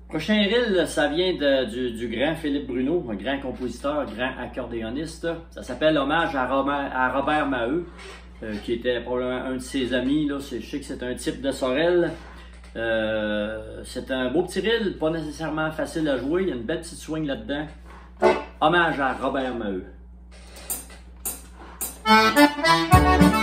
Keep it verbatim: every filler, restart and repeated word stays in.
Prochain reel, ça vient de, du, du grand Philippe Bruno, un grand compositeur, grand accordéoniste. Ça s'appelle Hommage à Robert, à Robert Maheu, euh, qui était probablement un de ses amis. Là. Je sais que c'est un type de Sorel. Euh, c'est un beau petit reel, pas nécessairement facile à jouer. Il y a une belle petite swing là-dedans. Hommage à Robert Maheu.